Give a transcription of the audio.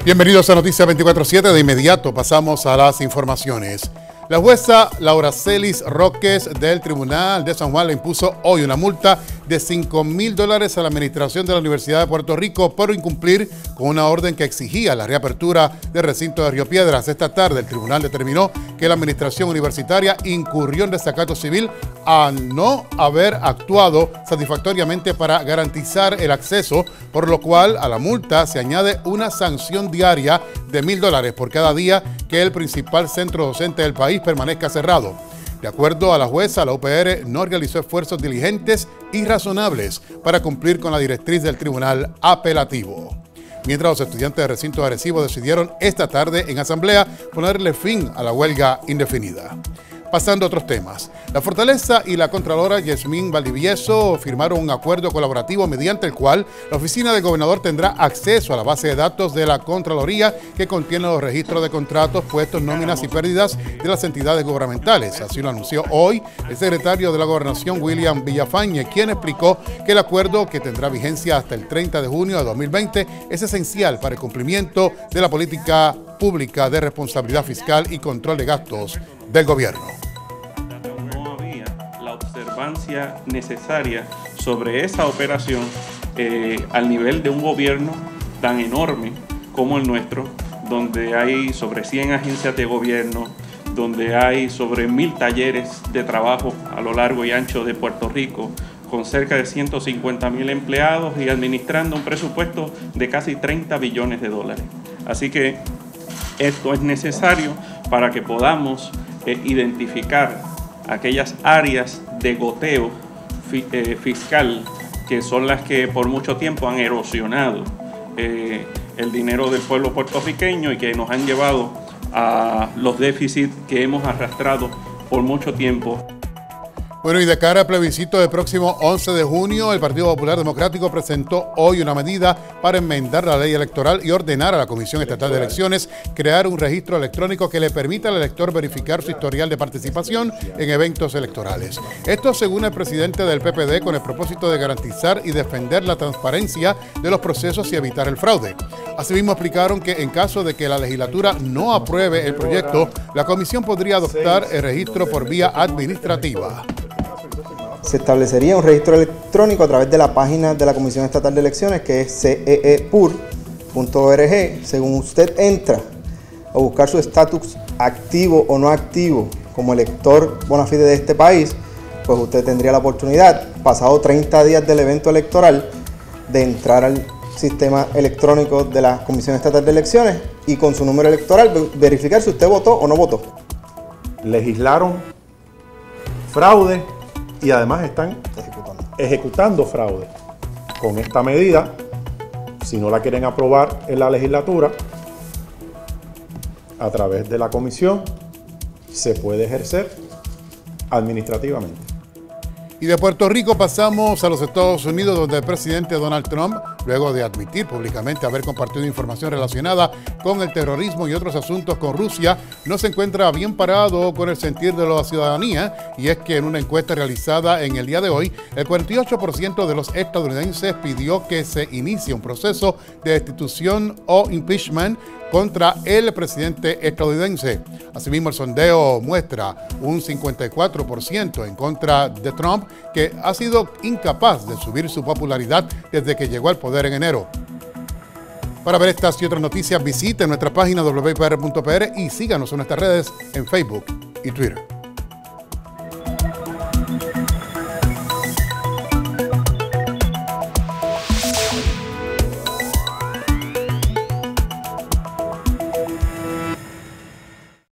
Bienvenidos a Noticias 24/7. De inmediato pasamos a las informaciones. La jueza Laura Celis Roques del Tribunal de San Juan le impuso hoy una multa de $5,000 a la administración de la Universidad de Puerto Rico por incumplir con una orden que exigía la reapertura del recinto de Río Piedras. Esta tarde el tribunal determinó que la administración universitaria incurrió en desacato civil a no haber actuado satisfactoriamente para garantizar el acceso, por lo cual a la multa se añade una sanción diaria de $1,000 por cada día que el principal centro docente del país permanezca cerrado. De acuerdo a la jueza, la UPR no realizó esfuerzos diligentes y razonables para cumplir con la directriz del tribunal apelativo. Mientras los estudiantes de recinto de Arecibo decidieron esta tarde en asamblea ponerle fin a la huelga indefinida. Pasando a otros temas, la Fortaleza y la Contralora Yasmín Valdivieso firmaron un acuerdo colaborativo mediante el cual la oficina del gobernador tendrá acceso a la base de datos de la Contraloría que contiene los registros de contratos, puestos, nóminas y pérdidas de las entidades gubernamentales. Así lo anunció hoy el secretario de la Gobernación, William Villafañe, quien explicó que el acuerdo, que tendrá vigencia hasta el 30 de junio de 2020, es esencial para el cumplimiento de la política pública de responsabilidad fiscal y control de gastos del gobierno. No había la observancia necesaria sobre esa operación al nivel de un gobierno tan enorme como el nuestro, donde hay sobre 100 agencias de gobierno, donde hay sobre 1,000 talleres de trabajo a lo largo y ancho de Puerto Rico, con cerca de 150,000 empleados y administrando un presupuesto de casi $30 billones. Así que esto es necesario para que podamos identificar aquellas áreas de goteo fiscal que son las que por mucho tiempo han erosionado el dinero del pueblo puertorriqueño y que nos han llevado a los déficits que hemos arrastrado por mucho tiempo. Bueno, y de cara al plebiscito del próximo 11 de junio, el Partido Popular Democrático presentó hoy una medida para enmendar la ley electoral y ordenar a la Comisión Estatal de Elecciones crear un registro electrónico que le permita al elector verificar su historial de participación en eventos electorales. Esto según el presidente del PPD, con el propósito de garantizar y defender la transparencia de los procesos y evitar el fraude. Asimismo, explicaron que en caso de que la legislatura no apruebe el proyecto, la comisión podría adoptar el registro por vía administrativa. Se establecería un registro electrónico a través de la página de la Comisión Estatal de Elecciones, que es ceepur.org. Según usted entra a buscar su estatus activo o no activo como elector bona fide de este país, pues usted tendría la oportunidad, pasado 30 días del evento electoral, de entrar al sistema electrónico de la Comisión Estatal de Elecciones y con su número electoral verificar si usted votó o no votó. Legislaron fraude y además están ejecutando fraude. Con esta medida, si no la quieren aprobar en la legislatura, a través de la comisión, se puede ejercer administrativamente. Y de Puerto Rico pasamos a los Estados Unidos, donde el presidente Donald Trump, luego de admitir públicamente haber compartido información relacionada con el terrorismo y otros asuntos con Rusia, no se encuentra bien parado con el sentir de la ciudadanía, y es que en una encuesta realizada en el día de hoy, el 48% de los estadounidenses pidió que se inicie un proceso de destitución o impeachment contra el presidente estadounidense. Asimismo, el sondeo muestra un 54% en contra de Trump, que ha sido incapaz de subir su popularidad desde que llegó al poder en enero. Para ver estas y otras noticias, visite nuestra página wpr.pr y síganos en nuestras redes en Facebook y Twitter.